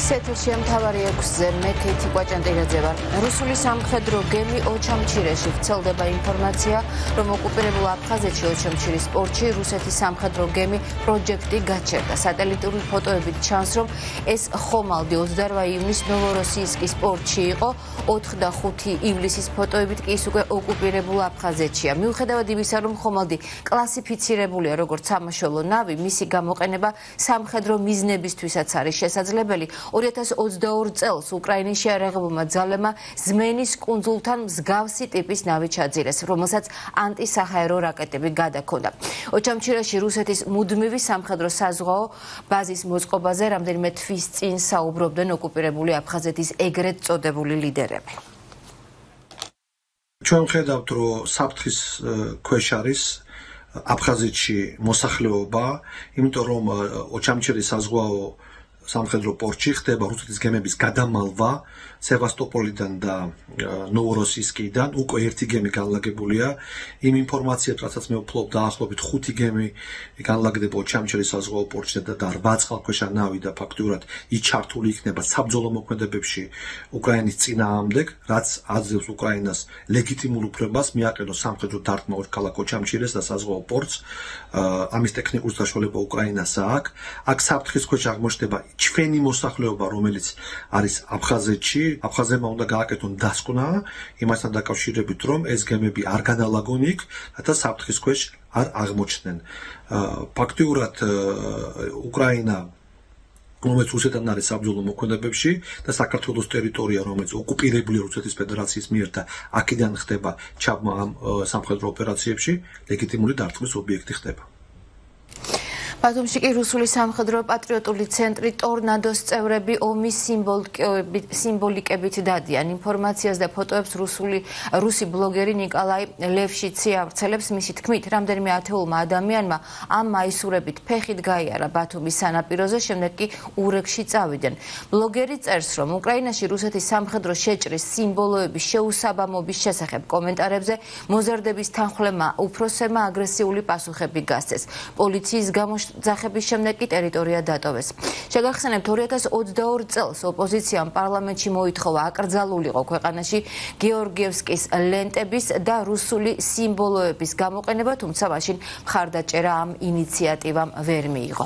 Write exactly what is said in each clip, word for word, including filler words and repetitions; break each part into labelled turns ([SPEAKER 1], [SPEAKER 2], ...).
[SPEAKER 1] ეთერში მთავარი ექვსზე მე ქეთი კვაჭანტირაძე ვარ. რუსული სამხედრო გემი ოჩამჩირეში ვრცელდება ინფორმაცია, რომ ოკუპირებულ აფხაზეთში ოჩამჩირის პორტში რუსეთის სამხედრო გემი პროჯექტი გაჩერდა. სატელიტური ფოტოებით ჩანს, რომ ეს ხომალდი ოცდაორ ივნისს ნოვოროსიისკის პორტში იყო, ოთხმოცდახუთი ივლისის ფოტოებით კი ის უკვე ოკუპირებულ აფხაზეთშია. მიუხედავად იმისა, რომ ხომალდი კლასიფიცირებულია როგორც სამაშველო ნავი, მისი გამოყენება სამხედრო მიზნებისთვისაც არის შესაძლებელი. ორი ათას ოცდაორ წელს უკრაინის შეიარაღებულმა ძალებმა ზმენის კუნძულთან მსგავსი ტიპის ნავი ჩაძირეს, რომელსაც ანტისაჰაერო რაკეტები გადაქონდა. ოჩამჩირეში რუსეთის მუდმივი სამხედრო საზღვაო ბაზის მოწყობაზე რამდენიმე თვის წინ საუბრობდნენ ოკუპირებული აფხაზეთის ეგრეთ წოდებული ლიდერები.
[SPEAKER 2] ჩვენ ვხედავთ, რომ საფრთხის ქვეშ არის აფხაზეთში მოსახლეობა, იმიტომ რომ ოჩამჩირის საზღვაო სამხედრო პორტში ხდება რუსეთის გემების გადამალვა სევასტოპოლიდან და ნოვოროსიისკიდან. უკვე ერთი გემი განლაგებულია. იმ ინფორმაციით, რასაც მე ვფლობ, დაახლოებით ხუთი გემი განლაგდება ოჩამჩირის საზღვაო პორტში და რვა წყალქვეშა ნავი და ფაქტიურად ის ჩართული იქნება საბრძოლო მოქმედებებში უკრაინის წინააღმდეგ, რაც აძლევს უკრაინას ლეგიტიმურ უფლებას მიაყენოს სამხედრო დარტყმა ორ ქალაქ ოჩამჩირეს და საზღვაო პორტს. ამის ტექნიკური საშუალება უკრაინას აქვს. აქ საფრთხის ქვეშ აღმოჩნდება ჩვენი მოსახლეობა, რომელიც არის აფხაზეთში. აფხაზებმა უნდა გააკეთონ დასკვნა იმასთან დაკავშირებით, რომ ეს გემები არ განალაგონ იქ, რათა საფრთხის ქვეშ არ აღმოჩნდნენ. ფაქტიურად უკრაინა რომელიც რუსეთთან არის საბრძოლო მოქმედებებში და საქართველოს ტერიტორია, რომელიც ოკუპირებულია რუსეთის ფედერაციის მიერ და აქედან ხდება ჩაბმა ამ სამხედრო ოპერაციებში, ლეგიტიმური დარტყმის ობიექტი ხდება.
[SPEAKER 1] ბათუმში კი რუსული სამხედრო პატრიოტული ცენტრი ტორნადოს წევრები ომის სიმბოლიკებით დადიან ინფორმაციას და ფოტოებს რუსული რუსი ბლოგერი ნიკოლაი ლევშიცი ავრცელებს. მისი თქმით, რამდენიმე ათეულმა ადამიანმა ამ მაისურებით ფეხით გაიარა ბათუმის სანაპიროზე, შემდეგ კი ურეკში წავიდნენ. ბლოგერი წერს, რომ უკრაინაში რუსეთის სამხედრო შეჭრის სიმბოლოების შეუსაბამობის შესახებ კომენტარებზე მოზარდების თანხმლებმა უფროსებმა აგრესიული პასუხები გასცეს. პოლიციის გამოშ ძახების შემდეგ კი ტერიტორია დატოვეს. შეგახსენებთ, ორი ათას ოცდაორ წელს ოპოზიციამ პარლამენტში მოითხოვა აკრძალულიყო ქვეყანაში გეორგიევსკის ლენტების და რუსული სიმბოლოების გამოყენება, თუმცა მაშინ მხარდაჭერა ამ ინიციატივამ ვერ მიიღო.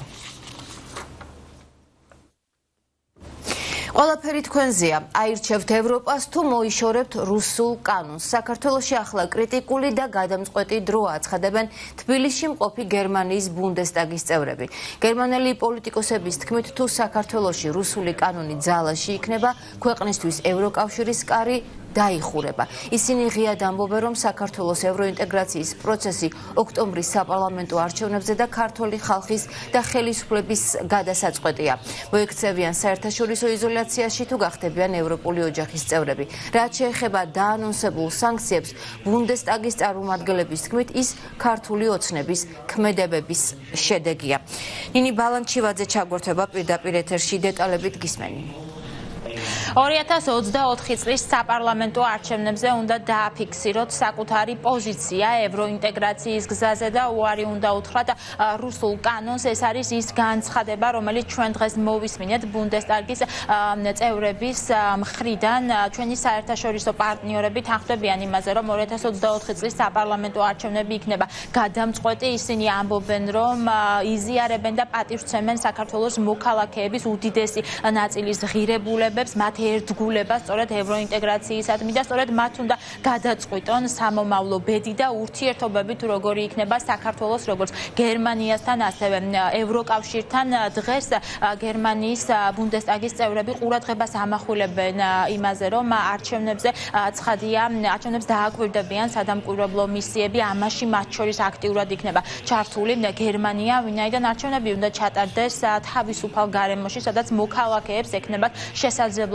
[SPEAKER 1] ყველაფერი თქვენზეა. აირჩევთ ევროპას თუ მოიშორებთ რუსულ კანონს. საქართველოში ახლა კრიტიკული და გადამწყვეტი დროა, აცხადებენ თბილისში მყოფი გერმანიის ბუნდესტაგის წევრები. გერმანელი პოლიტიკოსების თქმით, თუ საქართველოში რუსული კანონი ძალაში იქნება, ქვეყნისთვის ევროკავშირის კარი დაიხურება. ისინი ღიად ამბობენ, რომ საქართველოს ევროინტეგრაციის პროცესი ოქტომბრის საპარლამენტო არჩევნებზე და ქართული ხალხის და ხელისუფლების გადასაწყვეტია. მოექცევიან საერთაშორისო იზოლაციაში თუ გახდებიან ევროპული ოჯახის წევრები. რაც შეეხება დაანონსებულ სანქციებს, ბუნდესტაგის წარმომადგენლების თქმით, ის ქართული ოცნების ქმედებების შედეგია. ნინი ბალანჩივაძე ჩაგვერთვება პირდაპირ ეთერში, დეტალებით გისმენთ.
[SPEAKER 3] ორი ათას ოცდაოთხი წლის საპარლამენტო არჩევნებზე უნდა დააფიქსიროთ საკუთარი პოზიცია ევროინტეგრაციის გზაზე და უარი უნდა უთხრათ რუსულ კანონს. ეს არის ის განცხადება, რომელიც ჩვენ დღეს მოვისმინეთ ბუნდესტაგის წევრების მხრიდან. ჩვენი საერთაშორისო პარტნიორები თანხმდებიან იმაზე, რომ ორი ათას ოცდაოთხი წლის საპარლამენტო არჩევნები იქნება გადამწყვეტი. ისინი ამბობენ, რომ იზიარებენ და პატივსცემენ საქართველოს მოქალაქეების უდიდესი ნაწილის ღირებულებებს, მათ ერთგულება სწორედ ევროინტეგრაციისადმი და სწორედ მათ უნდა გადაწყვიტონ სამომავლო ბედი და ურთიერთობები თუ როგორი იქნება საქართველოს როგორც გერმანიასთან, ასევე ევროკავშირთან. დღეს გერმანიის ბუნდესტაგის წევრები ყურადღებას ამახვილებენ იმაზე, რომ არჩევნებზე ცხადია, არჩევნებს დააკვირდებიან სადამკვირვებლო მისიები, ამაში მათ შორის აქტიურად იქნება ჩართული გერმანია, ვინაიდან არჩევნები უნდა ჩატარდეს თავისუფალ გარემოში, სადაც მოქალაქეებს ექნებათ შესაძლებლობა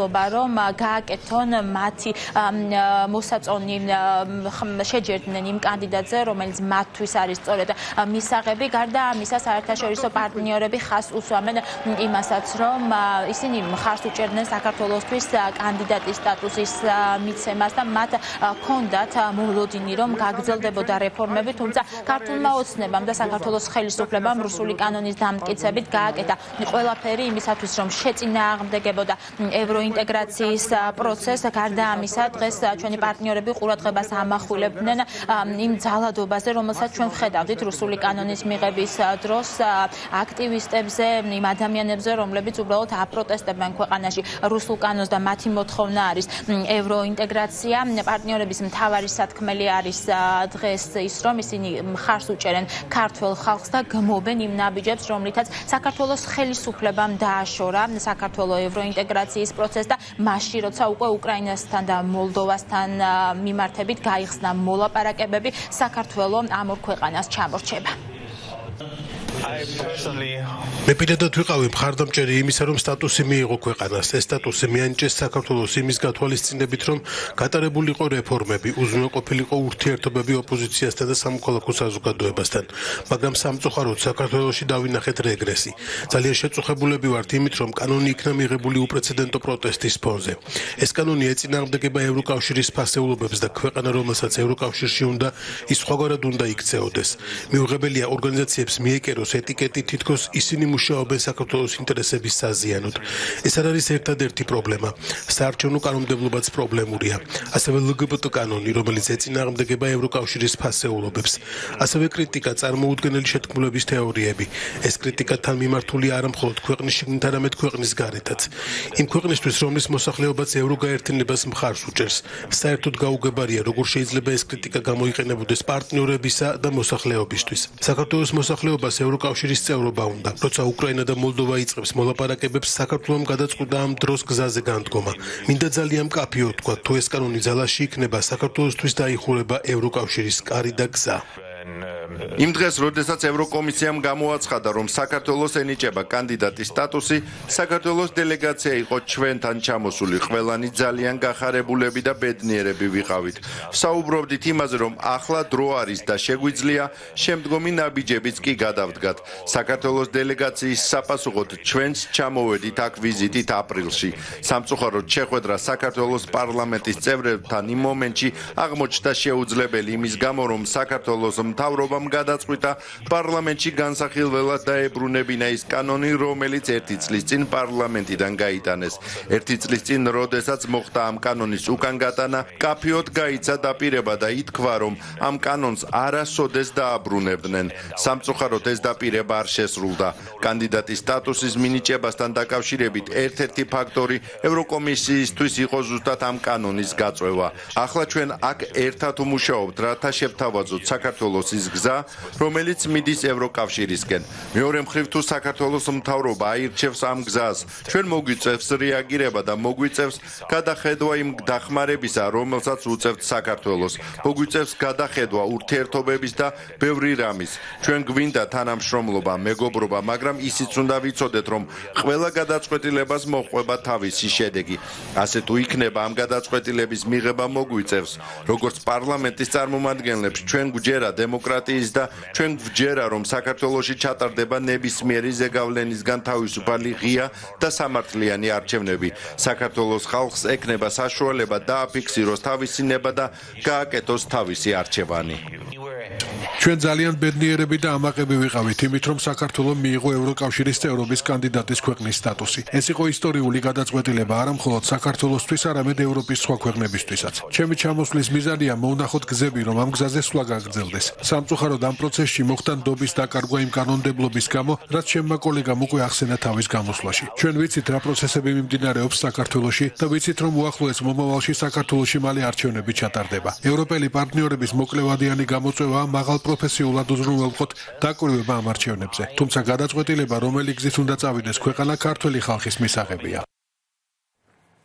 [SPEAKER 3] მცდელობა, რომ გააკეთონ მათი მოსაწონი შეჯერდნენ იმ კანდიდატზე, რომელიც მათთვის არის სწორედ მისაღები. გარდა ამისა, საერთაშორისო პარტნიორები ხაზს უსვამენ იმასაც, რომ ისინი ხარს უჭერდნენ საქართველოსთვის კანდიდატის სტატუსის მიცემას და მათ ჰქონდათ მოლოდინი, რომ გაგრძელდებოდა რეფორმები, თუმცა ქართულმა ოცნებამ და საქართველოს ხელისუფლებამ რუსული კანონის დამტკიცებით გააკეთა ყველაფერი იმისათვის, რომ შეწინააღმდეგებოდა ევროინტეგრაციის პროცესს. გარდა ამისა, დღეს ჩვენი პარტნიორები ყურადღებას ამახვილებდნენ იმ ძალადობაზე, რომელსაც ჩვენ ვხედავდით რუსული კანონის მიღების დროს აქტივისტებზე, იმ ადამიანებზე, რომლებიც უბრალოდ აპროტესტებენ ქვეყანაში რუსულ კანონს და მათი მოთხოვნა არის ევროინტეგრაცია. პარტნიორების მთავარი სათქმელი არის დღეს ის, რომ ისინი ხარს უჭერენ ქართველ ხალხს და გმობენ იმ ნაბიჯებს, რომლითაც საქართველოს ხელისუფლებამ დააშორა საქართველოს ევროინტეგრაციის პროცესი და მასში, როცა უკვე უკრაინასთან და მოლდოვასთან მიმართებით გაიხსნა მოლაპარაკებები, საქართველოს ამ ორ ქვეყანას ჩამორჩება.
[SPEAKER 4] მე პირადად ვიყავი მხარდამჭერი იმისა, რომ სტატუსი მიიღო ქვეყანას. ეს სტატუსი მიანიჭეს საქართველოს იმის გათვალისწინებით, რომ გატარებულიყო რეფორმები, უზრუნველყოფილიყო ურთიერთობები ოპოზიციასთან და სამოქალაქო საზოგადოებასთან. მაგრამ სამწუხაროდ საქართველოში დავინახეთ რეგრესი. ძალიან შეწუხებულები ვართ იმით, რომ კანონი იქნა მიღებული უპრეცედენტო პროტესტის ფონზე. ეს კანონი ეწინააღმდეგება ევროკავშირის ფასეულობებს და ქვეყანა, რომელსაც ევროკავშირში უნდა, ის სხვაგვარად უნდა იქცეოდეს. მიუღებელია ორგანიზაციებს მიეკეროს ეტიკეტი, თითქოს ისინი მუშაობენ საქართველოს ინტერესების საზიანოდ. ეს არ არის ერთადერთი პრობლემა. საარჩევნო კანონმდებლობაც პრობლემურია. ასევე ლ გ ბ ტ კანონი, რომელიც ეწინააღმდეგება ევროკავშირის ფასეულობებს. ასევე კრიტიკა, წარმოუდგენელი შეთქმულების თეორიები. ეს კრიტიკა თან მიმართული არა მხოლოდ ქვეყნის შიგნით, არამედ ქვეყნის გარეთაც. იმ ქვეყნისთვის, რომლის მოსახლეობაც ევროგაერთიანებას მხარს უჭერს. საერთოდ გაუგებარია, როგორ შეიძლება ეს კრიტიკა გამოიყენებოდეს პარტნიორებისა და მოსახლეობისთვის. საქართველოს მოსახლეობას ევროკავშირის წევრობა უნდა. როცა უკრაინა და მოლდოვა იწყებს მოლაპარაკებებს, საქართველომ გადაწყვიტა ამ დროს გზაზე განდგომა. მინდა ძალიან მკაფიო თქვა, თუ ეს კანონი ძალაში იქნება, საქართველოსთვის დაიხურება ევროკავშირის კარი და გზა.
[SPEAKER 5] იმ დღეს, როდესაც ევროკომისიამ გამოაცხადა, რომ საქართველოს ენიჭება კანდიდატის სტატუსი, საქართველოს დელეგაცია იყო ჩვენთან ჩამოსული. ყველანი ძალიან გახარებულები და ბედნიერები ვიყავით. საუბრობდით იმაზე, რომ ახლა დრო არის და შეგვიძლია შემდგომი ნაბიჯებიც კი გადავდგათ. საქართველოს დელეგაციის საფასუხოდ ჩვენც ჩამოვედით აქ ვიზიტით აპრილში. სამწუხაროდ შეხვედრა საქართველოს პარლამენტის წევრებთან იმ მომენტში აღმოჩნდა შეუძლებელი იმის გამო, რომ საქართველოს მთავრობამ გადაწყვიტა პარლამენტში განსახილველად დაებრუნებინა ის კანონი, რომელიც ერთი წლის წინ პარლამენტიდან გაიტანეს. ერთი წლის წინ, როდესაც მოხდა ამ კანონის უკან გატანა, კაფიოდ გაიცა დაპირება და ითქვა, რომ ამ კანონს არასოდეს დააბრუნებდნენ. სამწუხაროდ ეს დაპირება არ შესრულდა. კანდიდატის სტატუსის მინიჭებასთან დაკავშირებით ერთ-ერთი ფაქტორი ევროკომისიისთვის იყო ზუსტად ამ კანონის გაწვევა. ახლა ჩვენ აქ ერთად ვმუშაობთ, რათა შევთავაზოთ საქართველოს ის გზა, რომელიც მიდის ევროკავშირისკენ. მეორე მხრივ, თუ საქართველოს მთავრობა აირჩევს ამ გზას, ჩვენ მოგვიწევს რეაგირება და მოგვიწევს გადახედვა იმ დახმარებისა, რომელსაც უწევთ საქართველოს. მოგვიწევს გადახედვა ურთიერთობების და ბევრი რამის. ჩვენ გვინდა თანამშრომლობა, მეგობრობა, მაგრამ ისიც უნდა ვიცოდეთ, რომ ყველა გადაწყვეტილებას მოჰყვება თავისი შედეგი. ასე თუ იქნება ამ გადაწყვეტილების მიღება მოგვიწევს, როგორც პარლამენტის წარმომადგენლებს, ჩვენ გვჯერა დემოკრატიის და ჩვენ გვჯერა, რომ საქართველოში ჩატარდება ნებისმიერი ზეგავლენისგან თავისუფალი ღია და სამართლიანი არჩევნები. საქართველოს ხალხს ექნება საშუალება დააფიქსიროს თავისი ნება და გააკეთოს თავისი არჩევანი.
[SPEAKER 6] ჩვენ ძალიან ბედნიერები და ამაყები ვიყავით იმით, რომ საქართველოს მიიღო ევროკავშირის წევრობის კანდიდატის ქვეყნის სტატუსი. ეს იყო ისტორიული გადაწყვეტილება არა მხოლოდ საქართველოსთვის, არამედ ევროპის სხვა ქვეყნებისთვისაც. ჩემი ჩამოსვლის მიზანია მოვნახოთ გზები, რომ ამ გზაზე სვლა გაგრძელდეს. სამწუხაროდ ამ პროცესში მოხდა ნდობის დაკარგვა იმ კანონმდებლობის გამო, რაც ჩემმა კოლეგამ უკვე ახსენა თავის გამოსვლაში. ჩვენ ვიცით, რა პროცესები მიმდინარეობს საქართველოში და ვიცით, რომ უახლოეს მომავალში საქართველოში მალე არჩევნები ჩატარდება. ევროპელი პარტნიორების მოკლევადიანი გამოწვევა მაღალ პროფესიულად უზრუნველყოთ დაკვირვება ამ არჩევნებზე. თუმცა გადაწყვეტილება, რომელი გზით უნდა წავიდეს ქვეყანა, ქართველი ხალხის მისაღებია.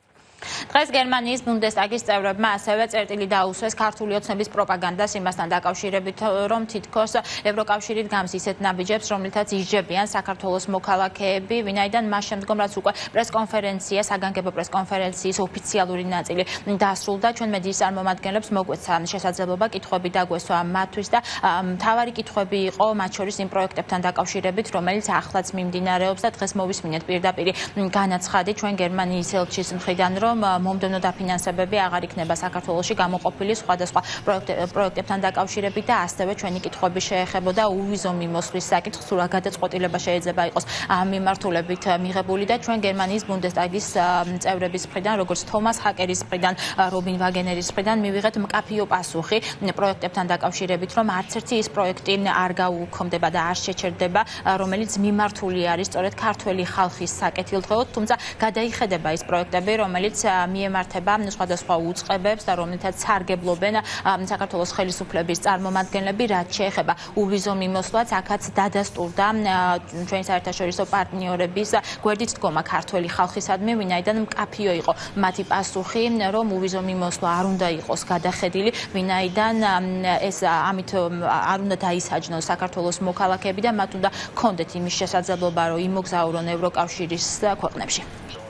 [SPEAKER 3] დღეს გერმანიის ბუნდესტაგის წევრებმა ასევე წერტილი დაუსვეს ქართული ოცნების პროპაგანდას იმასთან დაკავშირებით, რომ თითქოს ევროკავშირით გავს ისეთ ნაბიჯებს, რომლითაც ისჯებიან საქართველოს მოქალაქეები, ვინაიდან მას შემდგომ რაც უკვე პრესკონფერენცია, საგანგებო პრესკონფერენციის ოფიციალური ნაწილი დასრულდა, ჩვენ მედიის წარმომადგენლებს მოგვეცა შესაძლებლობა კითხვები დაგვესვა მათთვის და მთავარი კითხვები იყო მათ შორის იმ პროექტებთან დაკავშირებით, რომელიც ახლაც მიმდინარეობს და დღეს მოვისმინეთ პირდაპირ განაცხადი ჩვენ გერმანიის ელჩის მხრიდან, რომ მომდევნო დაფინანსებები აღარ იქნება საქართველოში გამოყოფილი სხვადასხვა პროექტებთან დაკავშირებით და ასევე ჩვენი კითხვები შეეხებოდა უვიზო მიმოსვლის საკითხს, თუ რა გადაწყვეტილება შეიძლება იყოს ამ მიმართულებით მიღებული და ჩვენ გერმანიის ბუნდესტაგის წევრების მხრიდან, როგორც თომას ჰაკერის მხრიდან, რობინ ვაგენერის მხრიდან მივიღეთ მკაფიო პასუხი პროექტებთან დაკავშირებით, რომ არც ერთი ის პროექტი არ გაუქმდება და არ შეჩერდება, რომელიც მიმართული არის სწორედ ქართველი ხალხის საკეთილდღეოდ, თუმცა გადაიხედება ის პროექტები, რომელიც მიემართება სხვადასხვა უწყებებს და რომლითაც სარგებლობენ საქართველოს ხელისუფლების წარმომადგენლები, რაც შეეხება უვიზო მიმოსვლაც, აქაც დადასტურდა ჩვენი საერთაშორისო პარტნიორების გვერდით დგომა ქართველი ხალხისადმი, ვინაიდან მკაფიო იყო მათი პასუხი, რომ უვიზო მიმოსვლა არ უნდა იყოს გადახედილი, ვინაიდან ეს ამით არ უნდა დაისაჯნოს საქართველოს მოქალაქეები და მათ უნდა ჰქონდეთ იმის შესაძლებლობა, რომ იმოგზაურონ ევროკავშირის ქვეყნებში.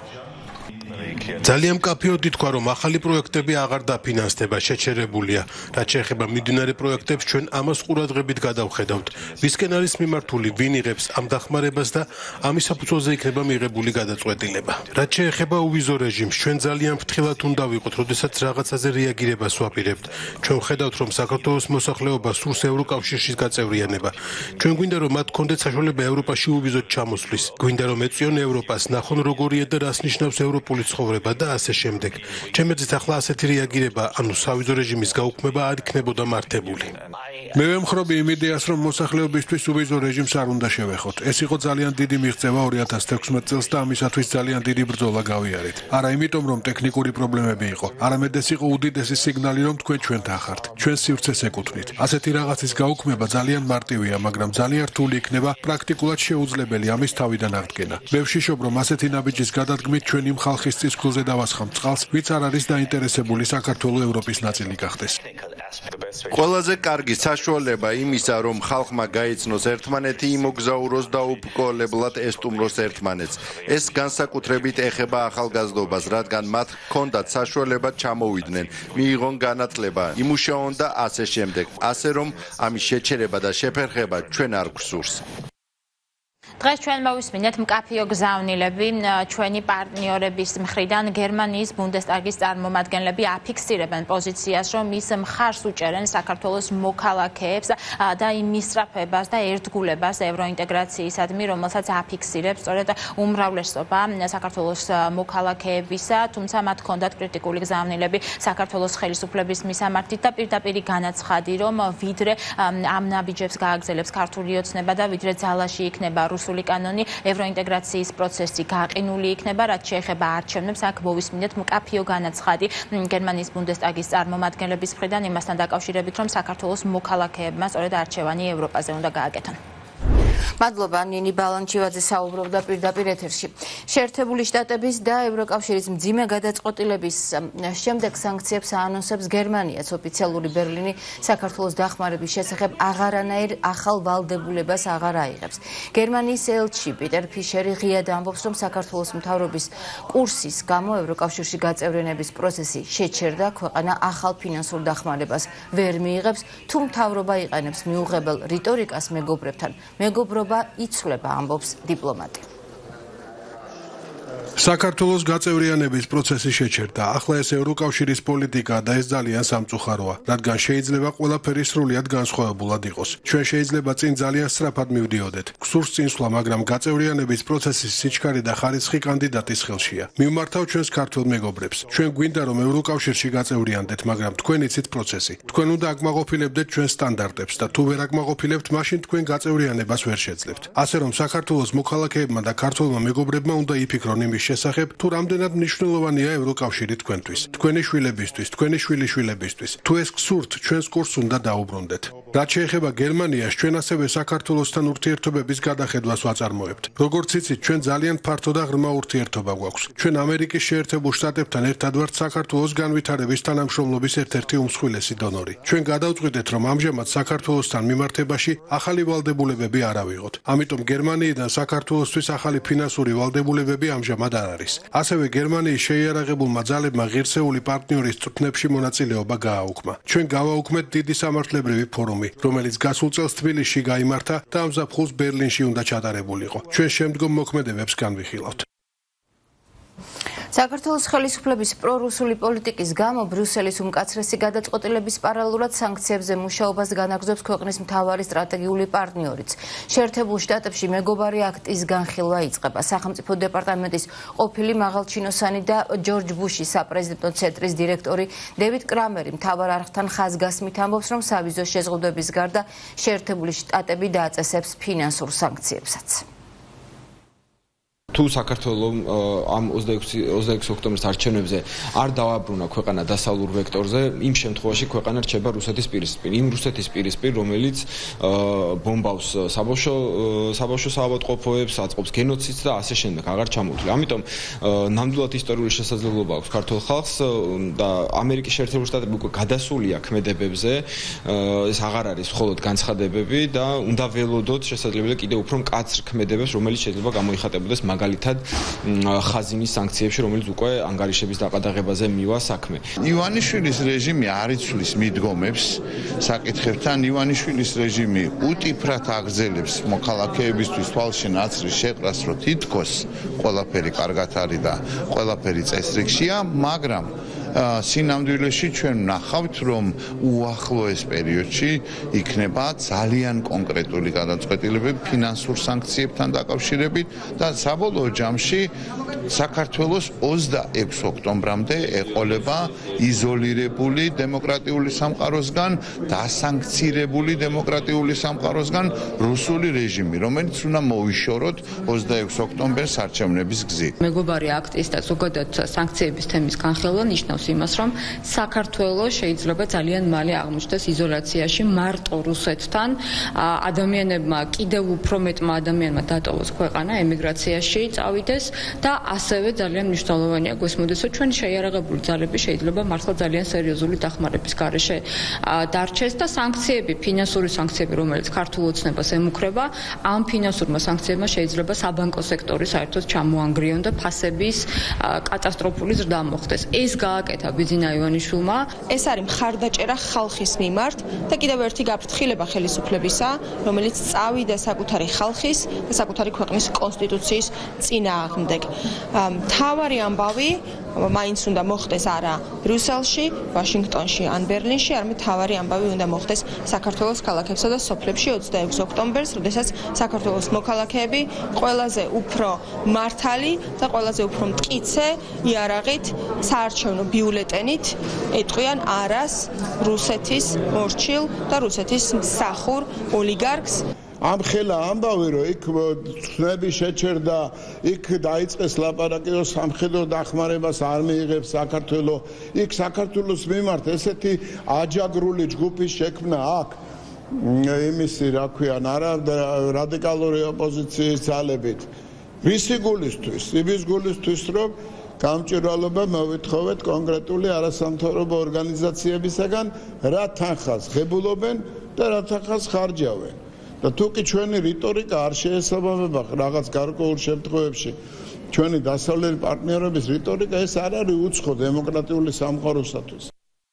[SPEAKER 4] ძალიან მკაფიოდ ითქვა, რომ ახალი პროექტები აღარ დაფინანსდება, შეჩერებულია. რაც შეეხება მიმდინარე პროექტებს, ჩვენ ამას ყურადღებით გადავხედავთ. ვისკენ არის მიმართული, ვინ იღებს ამ დახმარებას და ამის საფუძველზე იქნება მიღებული გადაწყვეტილება. რაც შეეხება უვიზო რეჟიმს, ჩვენ ძალიან ფრთხილად უნდა ვიყოთ, როდესაც რაღაცაზე რეაგირებას ვაპირებთ. ჩვენ ვხედავთ, რომ საქართველოს მოსახლეობა სურს ევროკავშირში გაწევრიანება. ჩვენ გვინდა, რომ მათ ჰქონდეთ საშუალება ევროპაში უვიზოდ ჩამოსვლის. გვინდა, რომ ეწვიონ ევროპას, ნახონ როგორია და რას ნიშნავს ევროპული ცხოვრება და ასე შემდეგ. ჩემეც ახლა ასეთი რეაგირება, ანუ სავიზო რეჟიმის გაუქმება არ იქნებოდა მართებული.
[SPEAKER 6] მე ვემხრობი იმ იდეას, რომ მოსახლეობისთვის უვიზო რეჟიმს არ უნდა შევეხოთ. ეს იყო ძალიან დიდი მიღწევა ორი ათას თექვსმეტ წელს და ამისათვის ძალიან დიდი ბრძოლა გავიარეთ. არა იმიტომ, რომ ტექნიკური პრობლემები იყო, არამედ ეს იყო უდიდესი სიგნალი, რომ თქვენ ჩვენთან ხართ. ჩვენ სივრცეს ეკუთვნით. ასეთი რაღაცის გაუქმება ძალიან მარტივია, მაგრამ ძალიან რთული იქნება, პრაქტიკულად შეუძლებელი ამის თავიდან აღდგენა. მე ვშიშობ, რომ ასეთი ნაბიჯის გადადგმით ჩვენ იმ ხალხის წისქვილზე დავასხამთ წყალს, ვინც არ არის დაინტერესებული საქართველოს ევროპის ნაწილი გახდეს.
[SPEAKER 5] ყველაზე კარგი საშუალება იმისა, რომ ხალხმა გაიცნოს ერთმანეთი, იმოგზაუროს და უბრკოლებლად ესტუმროს ერთმანეთს. ეს განსაკუთრებით ეხება ახალგაზრდობას, რადგან მათ ჰქონდათ საშუალება ჩამოვიდნენ, მიიღონ განათლება, იმუშაონ და ასე შემდეგ. ასე რომ ამის შეჩერება და შეფერხება ჩვენ არ გვსურს.
[SPEAKER 3] დღეს ჩვენ მოვისმინეთ მკაფიო გზავნილები ჩვენი პარტნიორების მხრიდან გერმანიის ბუნდესტაგის წარმომადგენლები აფიქსირებენ პოზიციას, რომ ის მხარს უჭერენ საქართველოს მოქალაქეებს და იმ მისწრაფებას და ერთგულებას ევროინტეგრაციისადმი, რომელსაც აფიქსირებს სწორედ უმრავლესობა საქართველოს მოქალაქეებისა, თუმცა მათ ჰქონდათ კრიტიკული გზავნილები საქართველოს ხელისუფლების მისამართით და პირდაპირ განაცხადი, რომ ვიდრე ამ ნაბიჯებს გააგზელებს ქართული ოცნება და ვიდრე ძალაში იქნება რუსული კანონი, ევროინტეგრაციის პროცესი გაყინული იქნება, რაც შეეხება არჩევნებს. აქ მოვისმინეთ მკაფიო განაცხადი გერმანიის ბუნდესტაგის წარმომადგენლების მხრიდან იმასთან დაკავშირებით, რომ საქართველოს მოქალაქეებმა სწორედ არჩევანი ევროპაზე უნდა გააკეთონ.
[SPEAKER 1] მადლობა ნინი ბალანჩივაძე საუბრობდა პირდაპირ ეთერში. შეერთებული შტატების და ევროკავშირის მძიმე გადაწყვეტილების შემდეგ სანქციებს აანონსებს გერმანიაც. ოფიციალური ბერლინი საქართველოს დახმარების შესახებ აღარანაირ ახალ ვალდებულებას აღარ აიღებს. გერმანიის ელჩი პიტერ ფიშერი ღიად ამბობს, რომ საქართველოს მთავრობის კურსის გამო ევროკავშირში გაწევრიანების პროცესი შეჩერდა, ქვეყანა ახალ ფინანსურ დახმარებას ვერ მიიღებს, თუ მთავრობა იყენებს მიუღებელ რიტორიკას მეგობრებთან. მეგობრობა იცვლება, ამბობს დიპლომატი.
[SPEAKER 6] საქართველოს გაწევრიანების პროცესი შეჩერდა. ახლა ეს ევროკავშირის პოლიტიკაა და ეს ძალიან სამწუხაროა, რადგან შეიძლება ყველაფერი სრულად განსხვავებულად იყოს. ჩვენ შეიძლება წინ ძალიან სწრაფად მივდიოდეთ. გსურს წინსვლა, მაგრამ გაწევრიანების პროცესის სიჩქარე და ხარისხი კანდიდატის ხელშია. მივმართავ ჩვენს ქართველ მეგობრებს. ჩვენ გვინდა რომ ევროკავშირში გაწევრიანდეთ, მაგრამ თქვენ იცით პროცესი. თქვენ უნდა აკმაყოფილებდეთ ჩვენ სტანდარტებს და თუ ვერ აკმაყოფილებთ, მაშინ თქვენ გაწევრიანებას ვერ შეძლებთ. ასე რომ საქართველოს მოქალაქეებმა და ქართველმა მეგობრებმა უნდა იფიქრონ მოგონი მის შესახებ, თუ რამდენად მნიშვნელოვანია ევროკავშირი თქვენთვის, თქვენი შვილებისთვის, თქვენი შვილიშვილებისთვის. თუ ეს გსურთ, ჩვენს კურსს უნდა დაუბრუნდეთ. რაც შეეხება გერმანიას, ჩვენ ასევე საქართველოსთან ურთიერთობების გადახედვას ვაწარმოებთ. როგორც იცით, ჩვენ ძალიან ფართო და ღრმა ურთიერთობა გვაქვს. ჩვენ ამერიკის შეერთებულ შტატებთან ერთად ვართ საქართველოს განვითარების თანამშრომლობის ერთ-ერთი უმსხვილესი დონორი. ჩვენ გადავწყვიტეთ, რომ ამჟამად საქართველოსთან მიმართებაში ახალი ვალდებულებები არ ავიღოთ. ამიტომ გერმანიიდან საქართველოსთვის ახალი ფინანსური ვალდებულებები ამჟამად არ არის. ასევე გერმანიის შეიარაღებულმა ძალებმა ღირსეული პარტნიორის წვრთნებში მონაწილეობა გააუქმა. ჩვენ გავაუქმეთ დიდი სამართლებრივი ფორუმი, რომელიც გასულ წელს თბილისში გაიმართა და ამ ზაფხულს ბერლინში უნდა ჩატარებულიყო. ჩვენ შემდგომ მოქმედებებს განვიხილავთ.
[SPEAKER 1] საქართველოს ხელისუფლების პრორუსული პოლიტიკის გამო ბრიუსელის უმკაცრესი გადაწყვეტილების პარალელურად სანქციებზე მუშაობას განაგრძობს ქვეყნის მთავარი სტრატეგიული პარტნიორიც. შეერთებულ შტატებში მეგობარი აქტის განხილვა იწყება. სახელმწიფო დეპარტამენტის ყოფილი მაღალჩინოსანი და ჯორჯ ბუშის საპრეზიდენტო ცენტრის დირექტორი დევიდ კრამერი მთავარ არხთან ხაზგასმით ამბობს, რომ სავიზო შეზღუდვების გარდა შეერთებული შტატები დააწესებს ფინანსურ სანქციებსაც.
[SPEAKER 7] თუ საქართველოს ამ ოცდაექვსი ოქტომბრის არჩევნებზე არ დავაბრუნა ქვეყანა დასავლურ ვექტორზე, იმ შემთხვევაში ქვეყანა რჩება რუსეთის პირისპირ. იმ რუსეთის პირისპირ, რომელიც ბომბავს საბავშვო საბავშვო საავადმყოფოებს, აწყობს გენოციდს და ასე შემდეგ, აღარ ჩამოვთვლი. ამიტომ ნამდვილად ისტორიული შესაძლებლობა აქვს ქართულ ხალხს და ამერიკის შეერთებულ შტატები უკვე გადასულია ქმედებებზე. ეს აღარ არის მხოლოდ განცხადებები და უნდა ველოდოთ შესაძლებელია კიდევ უფრო მკაცრ ქმედებებს, რომელიც შეიძლება გამოიხატებოდეს მაგალითად ხაზინის სანქციებში, რომელიც უკვე ანგარიშების დაყადაღებაზე მივა საქმე.
[SPEAKER 8] ივანიშვილის რეჟიმი არ იცვლის მიდგომებს საკითხებთან. ივანიშვილის რეჟიმი უტიფრად აგრძელებს მოქალაქეებისთვის თვალში ნაცრის შეყრას, რომ თითქოს ყველაფერი კარგად არის და ყველაფერი წესრიგშია, მაგრამ სინამდვილეში ჩვენ ვნახავთ, რომ უახლოეს პერიოდში იქნება ძალიან კონკრეტული გადაწყვეტილებები ფინანსურ სანქციებთან დაკავშირებით და საბოლოო ჯამში საქართველოს ოცდაექვსი ოქტომბრამდე ეყოლება იზოლირებული დემოკრატიული სამყაროსგან, დასანქცირებული დემოკრატიული სამყაროსგან რუსული რეჟიმი, რომელიც უნდა მოიშოროთ ოცდაექვსი ოქტომბერს არჩევნების გზით.
[SPEAKER 9] მეგობარი აქტის და ზოგადად სანქციების თემის განხილვა ნიშნავს იმას, რომ საქართველოს შეიძლება ძალიან მალე აღმოჩნდეს იზოლაციაში მარტო რუსეთთან, ადამიანებმა კიდევ უფრო მეტმა ადამიანმა დატოვოს ქვეყანა, ემიგრაციაში წავიდეს და ასევე ძალიან მნიშვნელოვანია გვესმოდეს, რომ ჩვენი შეიარაღებული ძალები შეიძლება მართლა ძალიან სერიოზული დახმარების გარეშე დარჩეს და სანქციები, ფინანსური სანქციები, რომელიც ქართულ ოცნებას ემუქრება, ამ ფინანსურმა სანქციებმა შეიძლება საბანკო სექტორი საერთოდ ჩამოანგრიონ და ფასების კატასტროფული ზრდა მოხდეს. ეს გააკეთა ბიძინა ივანიშვილმა.
[SPEAKER 10] ეს არის მხარდაჭერა ხალხის მიმართ და კიდევ ერთი გაფრთხილება ხელისუფლებისა, რომელიც წავიდა საკუთარი ხალხის და საკუთარი ქვეყნის კონსტიტუციის წინააღმდეგ. მთავარი ამბავი მაინც უნდა მოხდეს არა ბრიუსელში, ვაშინგტონში ან ბერლინში, არამედ მთავარი ამბავი უნდა მოხდეს საქართველოს ქალაქებსა და სოფლებში ოცდაექვსი ოქტომბერს, როდესაც საქართველოს მოქალაქეები ყველაზე უფრო მართალი და ყველაზე უფრო მტკიცე იარაღით საარჩევნო ბიულეტენით ეტყვიან არას რუსეთის მორჩილ და რუსეთის მსახურ ოლიგარქს.
[SPEAKER 11] ამ ხელა ამბავი, რომ იქ ხმები შეჩერდა, იქ დაიწყეს ლაპარაკი, რომ სამხედრო დახმარებას არ მიიღებს საქართველოს, იქ საქართველოს მიმართ ესეთი აჯაგრული ჯგუფის შექმნა აქ იმისი, რა ქვია, რადიკალური ოპოზიციის ძალებით. ვისი გულისთვის? იმის გულისთვის, რომ გამჭვირვალობა მოვითხოვეთ კონკრეტული არასამთავრობო ორგანიზაციებისაგან, რა თანხას ღებულობენ და რა თანხას ხარჯავენ. და თუკი ჩვენი რიტორიკა არ შეესაბამება რაღაც გარკვეულ შემთხვევებში ჩვენი დასავლელი პარტნიორების რიტორიკა, ეს არ არის უცხო დემოკრატიული სამყაროსათვის.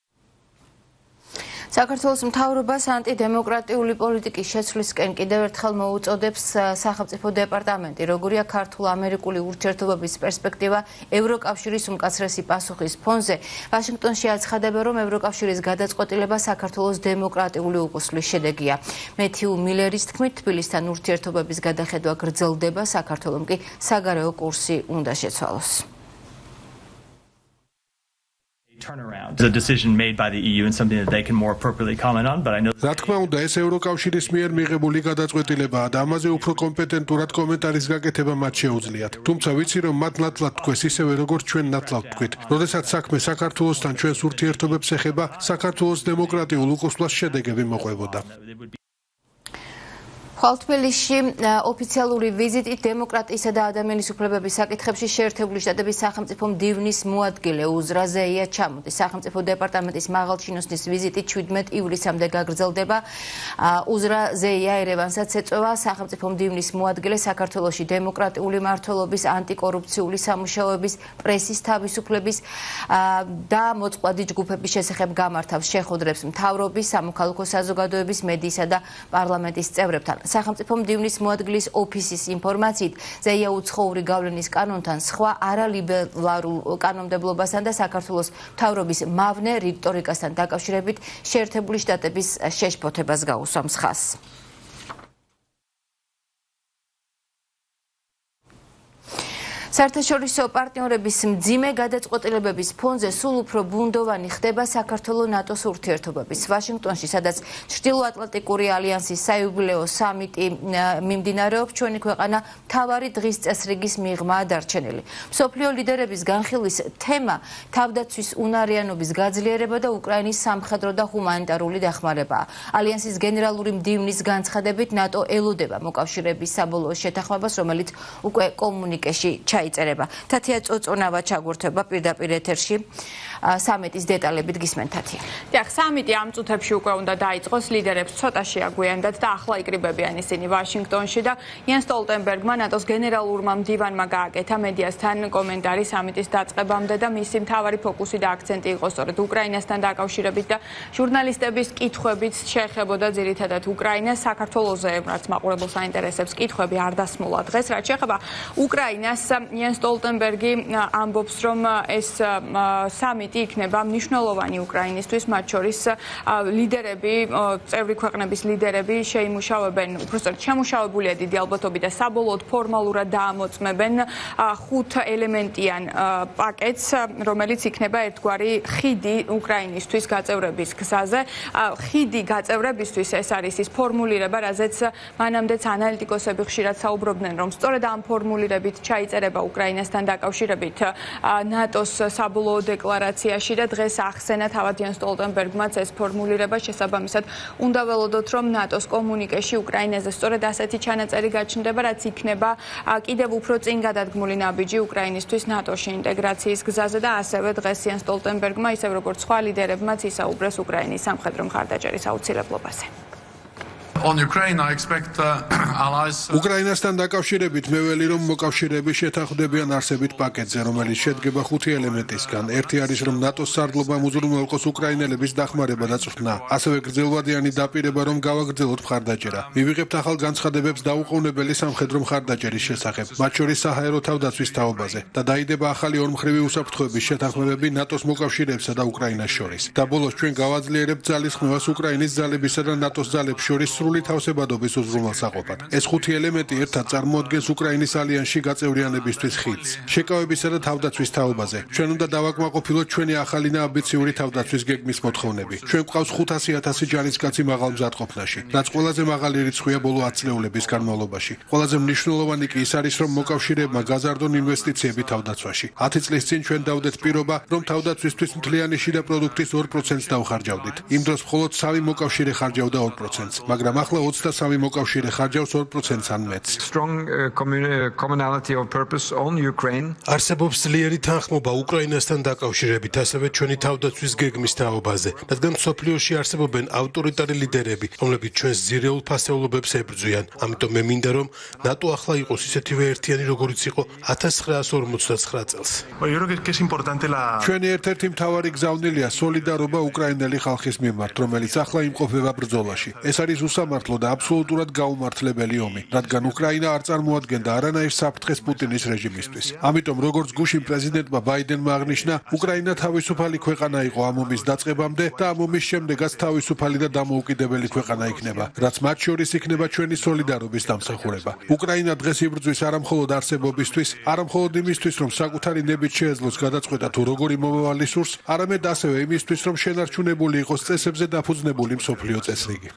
[SPEAKER 1] საქართველოს მთავრობას ანტიდემოკრატიული პოლიტიკის შეცვლისკენ კიდევ ერთხელ მოუწოდებს სახელმწიფო დეპარტამენტი, როგორია ქართულ-ამერიკული ურთიერთობების პერსპექტივა ევროკავშირის უმკაცრესი პასუხის ფონზე. ვაშინგტონში აცხადებენ, რომ ევროკავშირის გადაწყვეტილება საქართველოს დემოკრატიული უყუსლის შედეგია. მეთიუ მილერის თქმით, თბილისთან ურთიერთობების გადახედვა გრძელდება, საქართველომ კი საგარეო კურსი უნდა შეცვალოს.
[SPEAKER 12] The decision made by the E U and something that they can more appropriately comment on, but I know
[SPEAKER 6] რა თქმა უნდა, ეს ევროკავშირის მიერ მიღებული გადაწყვეტილებაა და ამაზე უფრო კომპეტენტურად კომენტარის გაკეთება მათ შეუძლიათ. თუმცა ვიცი, რომ მათ ნათლად თქვეს ისევე როგორც ჩვენ ნათლად თქვით. როდესაც საქმე საქართველოსთან ჩვენს ურთიერთობებს ეხება, საქართველოს დემოკრატიულ უკუსვლას შედეგები მოყვებოდა.
[SPEAKER 1] ხალთბილისში ოფიციალური ვიზიტით დემოკრატიისა და ადამიანის უფლებების საკითხებში შეერთებული შტატების სახელმწიფო მდივნის მოადგილე უზრა ზეია ჩამოდის. სახელმწიფო დეპარტამენტის მაღალჩინოსნის ვიზიტი ჩვიდმეტ ივლისამდე გაგრძელდება. უზრა ზეია ერევანსაც ეწევა. სახელმწიფო მდივნის მოადგილე საქართველოში დემოკრატიული მმართველობის, ანტიკორუფციული სამუშაოების, პრესის თავისუფლების და მოწყვლადი ჯგუფების შესახებ გამართავს შეხვედრებს მთავრობის, სამოქალაქო საზოგადოების, მედიისა და პარლამენტის წევრებთან. სახელმწიფო მდივნის მოადგილის ოფისის ინფორმაციით, ზეია უცხოური გავლენის კანონთან, სხვა არალიბერალურ კანონმდებლობასთან და საქართველოს მთავრობის მავნე რიტორიკასთან დაკავშირებით შეერთებული შტატების შეშფოთებას გაუსვამს ხაზს. საერთაშორისო პარტნიორების მძიმე გადაწყვეტილებების ფონზე სულ უფრო ბუნდოვანი ხდება საქართველოს ნატოს ურთიერთობების. ვაშინგტონში, სადაც ჩრდილოატლანტიკური ალიანსის საიუბილეო სამიტი მიმდინარეობს, ჩვენი ქვეყანა მთავარი დღის წესრიგის მიღმაა დარჩენილი. მსოფლიო ლიდერების განხილვის თემა თავდაცვის უნარიანობის გაძლიერება და უკრაინის სამხედრო და ჰუმანიტარული დახმარებაა. ალიანსის გენერალური მდივნის განცხადებით, ნატო ელოდება მოკავშირეების საბოლოო შეთანხმებას, რომელიც უკვე კომუნიკეში ჩაიწერება. თათია წოწონავა ჩაგურთება პირდაპირ ეთერში. სამიტის დეტალებით გისმენთ თათია.
[SPEAKER 9] დიახ, სამიტი ამ წუთებში უკვე უნდა დაიწყოს, ლიდერებს ცოტა შეაგვიანდათ და ახლა იკრიბებიან ისინი ვაშინგტონში და იან სტოლტენბერგმა ნატოს გენერალურმა მდივანმა გააკეთა მედიასთან კომენტარი სამიტის დაწყებამდე და მისი მთავარი ფოკუსი და აქცენტი იყო სწორედ უკრაინასთან დაკავშირებით და ჟურნალისტების კითხვებით შეეხებოდა ძირითადად უკრაინას, საქართველოზე, რაც მაყურებელს აინტერესებს, კითხვები არ დასმულა დღეს, რაც შეეხება უკრაინას. იან სტოლტენბერგი ამბობს, რომ ეს სამიტი იქნება მნიშვნელოვანი უკრაინისთვის, მათ შორის ლიდერები, წევრი ქვეყნების ლიდერები შეიმუშავებენ, უბრალოდ შემუშავებულია დიდი ალბათობით და საბოლოოდ ფორმალურად დაამოწმებენ ხუთ ელემენტიან პაკეტს, რომელიც იქნება ერთგვარი ხიდი უკრაინისთვის გაწევრების გზაზე. ხიდი გაწევრებისთვის ეს არის ის ფორმულირება, რაზეც მანამდეც ანალიტიკოსები ხშირად საუბრობდნენ, რომ სწორედ ამ ფორმულირებით ჩაიწერება უკრაინასთან დაკავშირებით ნატოს საბოლოო декларацияში და დღეს ახსენა თავად იან სტოლტენბერგმაც ეს ფორმულირება შესაბამისად უნდა ველოდოთ, რომ ნატოს კომუნიკეში უკრაინაზე სწორედ ასეთი ჩანაწერი გაჩნდება, რაც იქნება კიდევ უფრო წინ გადადგმული ნაბიჯი უკრაინისთვის ნატოში ინტეგრაციის გზაზე და ასევე დღეს იან სტოლტენბერგმა ისევ როგორც სხვა ლიდერებმაც ისაუბრეს უკრაინის სამხედრო მხარდაჭერის აუცილებლობაზე.
[SPEAKER 13] On Ukraine, I expect uh, allies.
[SPEAKER 6] უკრაინასთან დაკავშირებით მე ველი რომ მოკავშირეები შეთანხმდებიან არსებით პაკეტზე, რომელიც შედგება ხუთი ელემენტისგან. ერთი არის რომ ნატოს სარდლობამ უზრუნველყოს უკრაინელების დახმარება და წვრთნა. ასევე გრძელვადიანი დაპირება რომ გავაგრძელოთ მხარდაჭერა. მივიღებთ ახალ განცხადებებს დაუყოვნებელი სამხედრო მხარდაჭერის შესახებ, მათ შორის საჰაერო თავდაცვის თაობაზე და დაიდება ახალი ორმხრივი უსაფრთხოების შეთანხმებები ნატოს მოკავშირეებსა და უკრაინას შორის. და ბოლოს ჩვენ გავაძლიერებთ ძალისხმევას უკრაინის ძალებისა და ნატოს ძალებს შორის სრული თავსებადობის უზრუნველსაყოფად. ეს ხუთი ელემენტი ერთად წარმოადგენს უკრაინის ალიანსში გაწევრიანებისთვის ხიდს. შეკავებისა და თავდაცვის თაობაზე. ჩვენ უნდა დავაკმაყოფილოთ ჩვენი ახალი და ამბიციური თავდაცვის გეგმის მოთხოვნები. ჩვენ გვყავს ხუთასი ათასი ჯარისკაცი მაღალ მზადყოფნაში, რაც ყველაზე მაღალი რიცხვია ბოლო ათ წლეულების განმავლობაში. ყველაზე მნიშვნელოვანი კი ის არის, რომ მოკავშირეებმა გაზარდონ ინვესტიციები თავდაცვაში. ათი წლის წინ ჩვენ დავდეთ პირობა, რომ თავდაცვისთვის მთლიანი შიდა პროდუქტის ორ პროცენტს დავხარჯავდით. იმ დროს მხოლოდ სამი მოკავშირე ხარჯავდა ორ პროცენტს, მაგრამ ახლა ოცდასამი მოკავშირე ხარჯავს ორ პროცენტს ან მეტს.
[SPEAKER 14] Strong commonality of purpose on Ukraine.
[SPEAKER 4] არსებობს ძლიერი თანხმობა უკრაინასთან დაკავშირებით, ასევე ჩვენი თავდაცვის გეგმის თაობაზე, რადგან მსოფლიოში არსებობენ ავტორიტარი ლიდერები, რომლებიც ჩვენს ძირეულ ფასეულობებს ებრძვიან. ამიტომ მე მინდა რომ ნატო ახლა იყოს ისეთივე ერთიანი, როგორიც იყო ათას ცხრაასი ორმოცდაცხრა წელს.
[SPEAKER 6] ჩვენი ერთ-ერთი მთავარი გზავნილია სოლიდარობა უკრაინელი ხალხის მიმართ, რომელიც ახლა იმყოფება ბრძოლაში. ეს არის უსამართლო სამართლო და აბსოლუტურად გაუმართლებელი ომი, რადგან უკრაინა არ წარმოადგენდა არანაირ საფრთხეს პუტინის რეჟიმისთვის. ამიტომ როგორც გუშინ პრეზიდენტმა ბაიდენმა აღნიშნა, უკრაინა თავისუფალი ქვეყანა იყო ამ ომის დაწყებამდე და ამ ომის შემდეგაც თავისუფალი და დამოუკიდებელი ქვეყანა იქნება, რაც მათ შორის იქნება ჩვენი სოლიდარობის დამსახურება. უკრაინა დღეს იბრძვის არამხოლოდ არსებობისთვის, არამხოლოდ იმისთვის, რომ საკუთარი ნებით შეეძლოს გადაწყვეტა თუ როგორი მომავალი სურს, არამედ ასევე იმისთვის, რომ შენარჩუნებული იყოს წესებზე დაფუძნებული მსოფლიო წესრიგი.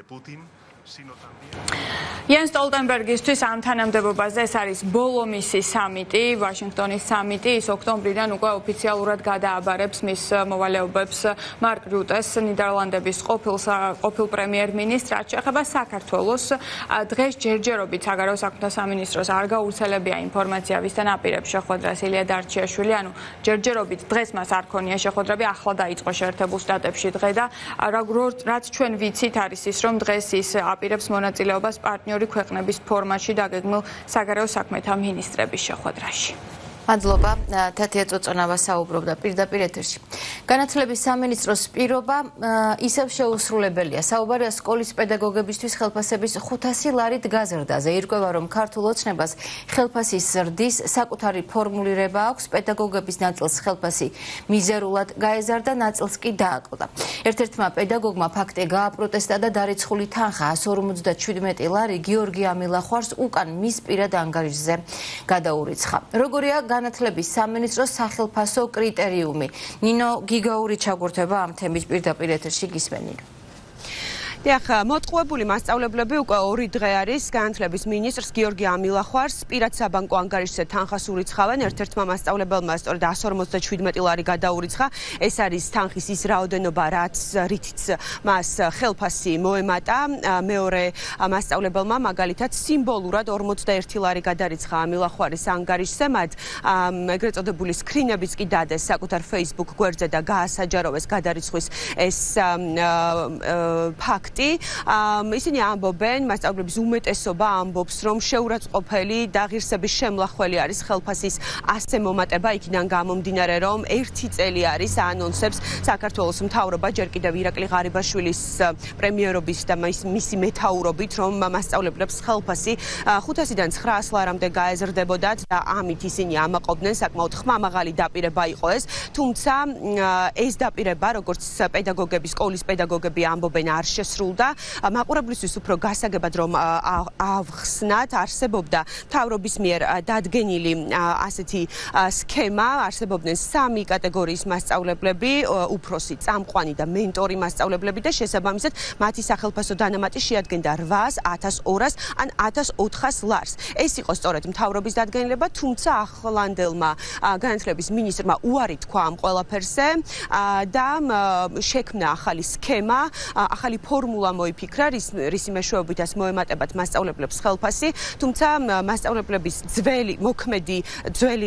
[SPEAKER 9] Jens Stoltenbergისთვის ამ თანამდებობაზე ეს არის ბოლო მისი სამიტი, ვაშინგტონის სამიტი, ის ოქტომბრიდან უკვე ოფიციალურად გადააბარებს მის მოვალეობებს მარკ რუტეს, ნიდერლანდების ყოფილ ყოფილ პრემიერ-მინისტრს, რაც შეეხება საქართველოს. დღეს ჯერჯერობით საგარეო საქმეთა სამინისტროს არ გაუცელებია ინფორმაცია, ვისთან აპირებს შეხვედრას ილია დარჩიაშვილი, ანუ ჯერჯერობით დღეს მას არ ქონია შეხვედრები, ახლა დაიწყო შეერთებულ შტატებში დღე და რაც ჩვენ ვიცით არის ის, რომ დღეს ის აპირებს მონაწილეობას პარტნიორი ქვეყნების ფორმატში დაგეგმილ საგარეო საქმეთა მინისტრების შეხვედრაში.
[SPEAKER 1] მადლობა, თათია წოწონავა საუბრობდა პირდაპირ ეთერში. განათლების სამინისტროს პირობა ისევ შეუსრულებელია. საუბარია სკოლის პედაგოგებისთვის ხელფასების ხუთასი ლარით გაზრდაზე. ირკვევა, რომ ქართულ ოცნებას ხელფასის ზრდის საკუთარი ფორმულირება აქვს. პედაგოგების ნაწილს ხელფასი მიზერულად გაეზარდა, ნაწილს კი დააკლდა. ერთ-ერთმა პედაგოგმა ფაქტი გააპროტესტა და დარიცხული თანხა ასი ორმოცდაშვიდმეტი ლარი გიორგი ამილახვარს უკან მის პირად ანგარიშზე გადაურიცხა. როგორია განათლების სამინისტროს სახელფასო კრიტერიუმი. ნინო გიგაური ჩაგურთება ამ თემის პირდაპირ ეთერში გისმენილი.
[SPEAKER 10] დიახ, მოტყუებული მასწავლებლები უკვე ორი დღე არის განათლების მინისტრს გიორგი ამილახვარს პირად საბანკო ანგარიშზე თანხას ურიცხავენ. ერთ-ერთმა მასწავლებელმა სწორედ ასი ორმოცდაშვიდმეტი ლარი გადაურიცხა. ეს არის თანხის ის რაოდენობა, რაც რითიც მას ხელფასი მოემატა. მეორე მასწავლებელმა მაგალითად სიმბოლურად ორმოცდაერთი ლარი გადარიცხა ამილახვარის ანგარიშზე. მათ ეგრეთ წოდებული სკრინებიც კი დადეს საკუთარ Facebook გვერდზე და გაასაჯაროვეს გადარიცხვის ეს ფაქტი. ისინი ამბობენ, მასწავლებლების უმეტესობა ამბობს, რომ შეურაცხყოფელი და ღირსების შემლახველი არის ხელფასის ასე მომატება, იქიდან გამომდინარე, რომ ერთი წელი არის ანონსებს საქართველოს მთავრობა ჯერ კიდევ ირაკლი ღარიბაშვილის პრემიერობის და მისი მეთაურობით, რომ მასწავლებლებს ხელფასი ხუთასიდან ცხრაას ლარამდე გაეზრდებოდათ და ამით ისინი ამაყობდნენ, საკმაოდ ხმამაღალი დაპირება იყო ეს, თუმცა ეს დაპირება, როგორც პედაგოგები, სკოლის პედაგოგები ამბობენ, არ შესრულდა. მაყურებლისთვის უფრო გასაგებად რომ ავხსნათ, არსებობდა მთავრობის მიერ დადგენილი ასეთი სქემა, არსებობდნენ სამი კატეგორიის მასწავლებლები, უფროსი, წამყვანი და მენტორი მასწავლებლები და შესაბამისად მათი სახელფასო დანამატი შეადგენდა რვაას, ათას ორას ან ათას ოთხას ლარს. ეს იყო სწორედ მთავრობის დადგენილება, თუმცა ახლანდელმა განათლების მინისტრმა უარი თქვა ამ ყველაფერზე და შექმნა ახალი სქემა, ახალი ფორმულა მოიფიქრა, რისი მეშვეობითაც მოემატებათ მასწავლებლებს ხელფასი, თუმცა მასწავლებლების ძველი მოქმედი ძველი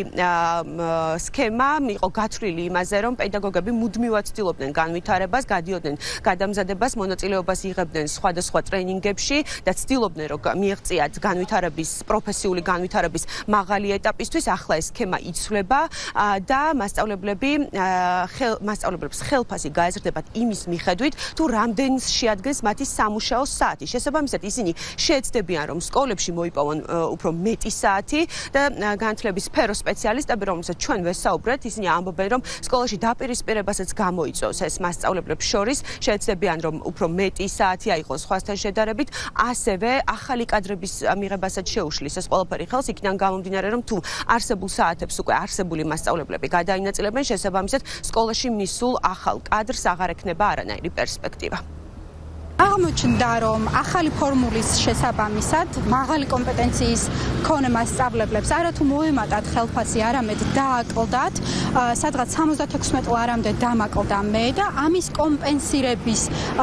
[SPEAKER 10] სქემა იყო გათვლილი იმაზე, რომ პედაგოგები მუდმივად ცდილობდნენ განვითარებას, გადიოდნენ გადამზადებას, მონაწილეობას იღებდნენ სხვადასხვა ტრენინგებში და ცდილობდნენ, რომ მიეღწიათ განვითარების, პროფესიული განვითარების მაღალი ეტაპისთვის. ახლა ეს სქემა იცვლება და მასწავლებლები მასწავლებლებს ხელფასი გაეზრდებათ იმის მიხედვით, თუ რამდენს შეადგენს მათი სამუშაო საათი. შესაბამისად, ისინი შეეცდებიან, რომ სკოლებში მოიპოვონ უფრო მეტი საათი და განათლების სფერო სპეციალისტები, რომელსაც ჩვენ ვესაუბრეთ, ისინი ამბობენ, რომ სკოლაში დაპირისპირებასაც გამოიწვევს ეს მასწავლებლებს შორის, შეეცდებიან, რომ უფრო მეტი საათი აიღონ სხვასთან შედარებით, ასევე ახალი კადრების მიღებასაც შეუშლის ეს ყველაფერი ხელს, იქიდან გამომდინარე, რომ თუ არსებულ საათებს უკვე არსებული მასწავლებლები გადაინაწილებენ, შესაბამისად, სკოლაში მისულ ახალ კადრს აღარ ექნება არანაირი პერსპექტივა.
[SPEAKER 15] აღმოჩნდა, რომ ახალი ფორმულის შესაბამისად მაღალი კომპეტენციის მქონე მასწავლებლებს არათუ მოემატათ ხელფასი, არამედ დააკლდათ, სადღაც სამოცდათექვსმეტ ლარამდე დამაკლდა მე და ამის კომპენსირების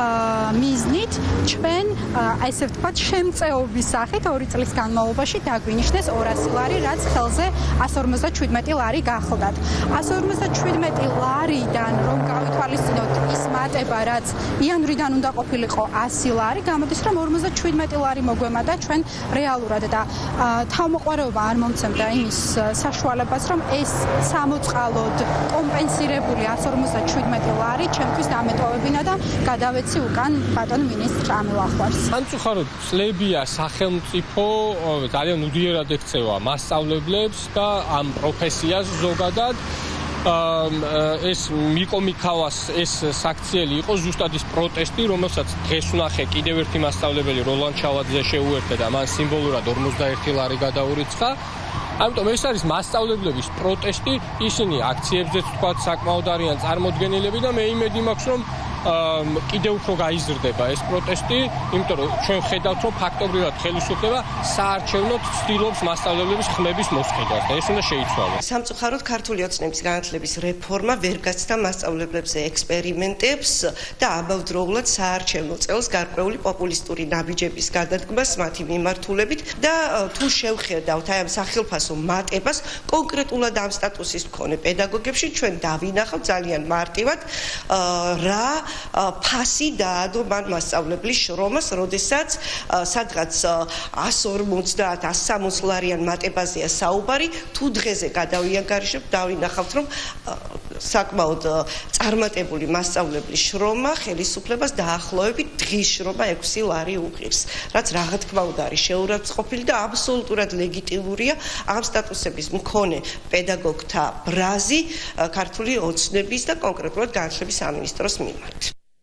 [SPEAKER 15] მიზნით ჩვენ, ესე ვთქვათ, შემწეობის სახით ორი წლის განმავლობაში დაგვინიშნეს ორასი ლარი, რაც ხელზე ასი ორმოცდაშვიდმეტი ლარი გახლდათ. ასი ორმოცდაშვიდმეტი ლარიდან რომ გავითვალისწინოთ ის მატება, რაც იანვრიდან უნდა ყოფილიყო ასი ლარი, გამოდის რომ ორმოცდაშვიდმეტი ლარი მოგვემატა ჩვენ რეალურად და თავმოყარეობა არ მომცემდა იმის საშუალებას, რომ ეს სამოწყალოდ კომპენსირებული ასი ორმოცდაშვიდმეტი ლარი ჩემთვის დამეტოვებინა და გადავეცი უკან ბატონ მინისტრ ამილახვარს.
[SPEAKER 16] სამწუხაროდ წლებია სახელმწიფო ძალიან უდიერად ექცევა მასწავლებლებს და ამ პროფესიას ზოგადად ეს მიკომიკავას ეს საქციელი იყო ზუსტად ის პროტესტი, რომელსაც დღეს ვნახე კიდევ ერთი მასწავლებელი როლან ჩავაძე შეუერთდა და მან სიმბოლურად ორმოცდაერთი ლარი გადაურიცხა. ამიტომ ეს არის მასწავლებლების პროტესტი, ისინი აქციებზეც თქვა საკმაოდ არიან წარმოდგენილები და მე იმედი მაქვს, რომ კიდევ უფრო გაიზრდება ეს პროტესტი, იმიტომ რომ ჩვენ ხედავთ, რომ ფაქტობრივად ხელისუფლება საარჩევნოდ ცდილობს მასწავლებლების ხმების მოსყიდვას და ეს უნდა შეიცვალოს.
[SPEAKER 17] სამწუხაროდ ქართული ოცნების განათლების რეფორმა ვერ გაცდა მასწავლებლებზე ექსპერიმენტებს და ამავდროულად საარჩევნო წელს გარკვეული პოპულისტური ნაბიჯების გადადგმას მათი მიმართულებით და თუ შევხედავთ აი ამ სახელფასო მატებას კონკრეტულად ამ სტატუსის მქონე პედაგოგებში ჩვენ დავინახავთ ძალიან მარტივად რა ფასი დაადო მან მასწავლებლის შრომას, როდესაც სადღაც ასი ორმოცდაათ ასი სამოცდაათ ლარიან მატებაზეა საუბარი, თუ დღეზე გადავიანგარიშებთ, დავინახავთ, რომ საკმაოდ წარმატებული მასწავლებლის შრომა ხელისუფლებას დაახლოებით დღის შრომა ექვსი ლარი უღირს, რაც რა თქმა უნდა არის შეურაცხყოფილი და აბსოლუტურად ლეგიტიმურია ამ სტატუსების მქონე პედაგოგთა ბრაზი ქართული ოცნების და კონკრეტულად განათლების სამინისტროს მიმართ.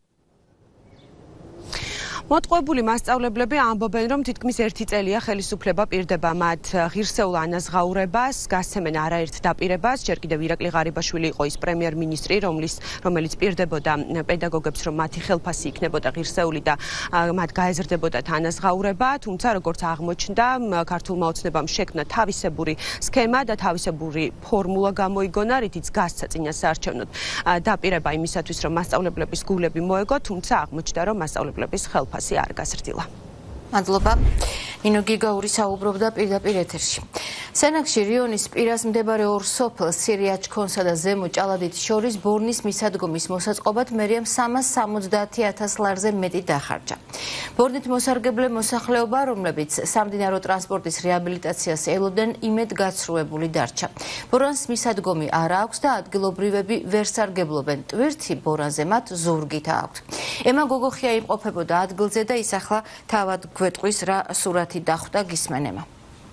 [SPEAKER 18] მოტყუებული მასწავლებლები ამბობენ, რომ თითქმის ერთი წელია ხელისუფლება პირდება მათ ღირსეულ ანაზღაურებას, გასცემენ არაერთ დაპირებას, ჯერ კიდევ ირაკლი ღარიბაშვილი იყო ის პრემიერ-მინისტრი, რომლის რომელიც პირდებოდა პედაგოგებს, რომ მათი ხელფასი იქნებოდა ღირსეული და მათ გაეზრდებოდათ ანაზღაურება, თუმცა როგორც აღმოჩნდა, ქართულმა ოცნებამ შექმნა თავისებური სქემა და თავისებური ფორმულა გამოიგონა, რითიც გასცა წინა საარჩევნოდ დაპირება იმისათვის, რომ მასწავლებლების გულები მოეგო, თუმცა აღმოჩნდა, რომ მასწავლებლების ხელფასი არ გაზრდილა.
[SPEAKER 1] მადლობა. ნინო გიგაური საუბრობდა პირდაპირ ეთერში. სენაკში რიონის პირას მდებარე ორ სოფელს სირიაჩქონსა და ზემო ჭალადით შორის ბორნის მისადგომის მოსაწყობად მერიამ სამას სამოცდაათი ათას ლარზე მეტი დახარჯა. ბორნით მოსარგებლე მოსახლეობა, რომლებიც სამდინარო ტრანსპორტის რეაბილიტაციას ელოდნენ, იმედ გაცრუებული დარჩა. ბორანს მისადგომი არ აქვს და ადგილობრივები ვერ სარგებლობენ. ტვირთი ბორანზე მათ ზურგით აქვთ. ემა გოგოხია იმყოფებოდა ადგილზე და ის ახლა თავად გვეტყვის რა სურათი დახვდა გისმენემა.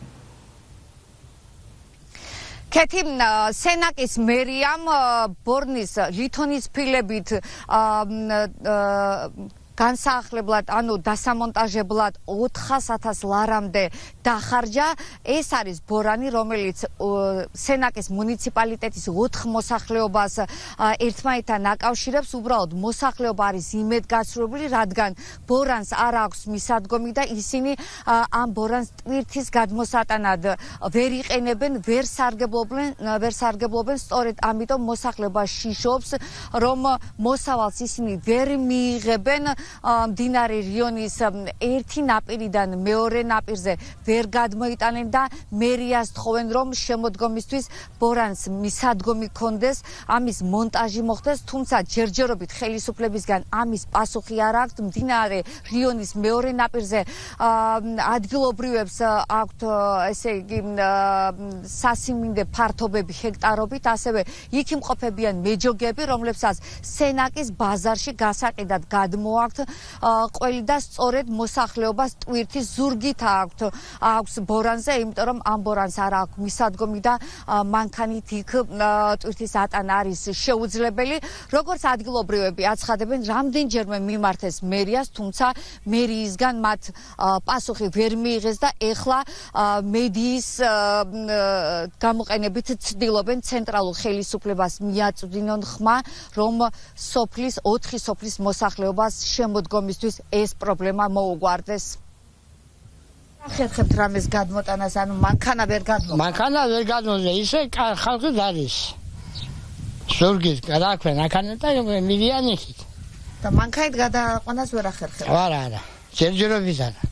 [SPEAKER 19] კეთი სენაკის მერიამ ბორნის ლითონის ფილებით განსახლებლად, ანუ დასამონტაჟებლად ოთხასათას ლარამდე დახარჯა. ეს არის ბორანი, რომელიც სენაკის მუნიციპალიტეტის ოთხ მოსახლეობას ერთმანეთთან აკავშირებს. უბრალოდ მოსახლეობა არის იმედგაცრუებული, რადგან ბორანს არ აქვს მისადგომი და ისინი ამ ბორანს ტვირთის გადმოსატანად ვერ იყენებენ, ვერ სარგებლობენ, ვერ სარგებლობენ. სწორედ ამიტომ მოსახლეობა შიშობს, რომ მოსავალს ისინი ვერ მიიღებენ. მდინარე რიონის ერთი ნაპირიდან მეორე ნაპირზე ვერ გადმოიტანენ და მერიას თხოვენ, რომ შემოდგომისთვის ბორანს მისადგომი კონდეს, ამის მონტაჟი მოხდეს, თუმცა ჯერჯერობით ხელისუფლებისგან ამის პასუხი არ აქვს. მდინარე რიონის მეორე ნაპირზე ადგილობრივებს აქვთ ესე იგი სასიმინდე ფართობები ჰექტარობით, ასევე იქ იმყოფებიან მეჯოგები, რომლებსაც სენაკის ბაზარში გასაყიდად გადმოაქვთ ყველი და სწორედ მოსახლეობას ტვირთის ზურგით აქვთ აქვს ბორანზე, იმიტომ რომ ამ ბორანს არ აქვს მისადგომი და მანქანით იქ ტვირთის ატანა არის შეუძლებელი. როგორც ადგილობრივები აცხადებენ, რამდენჯერმე მიმართეს მერიას, თუმცა მერიისგან მათ პასუხი ვერ მიიღეს და ეხლა მედიის გამოყენებით ცდილობენ ცენტრალურ ხელისუფლებას მიაწვდინონ ხმა, რომ სოფლის ოთხი სოფლის მოსახლეობას შემოდგომისთვის ეს პრობლემა მოუგვარდეს. ხერხებთ რამეს გადმოტანას, ანუ მანქანა ვერ გადმოვა.
[SPEAKER 20] მანქანა ვერ გადმოვა, ისე ხალხი არის. ზურგით გადააქვენ მანქანა და მიდიან იქით.
[SPEAKER 19] და მანქანით გადააყვანას ვერ ახერხებთ.
[SPEAKER 20] არა, არა. ჯერჯერობით არა.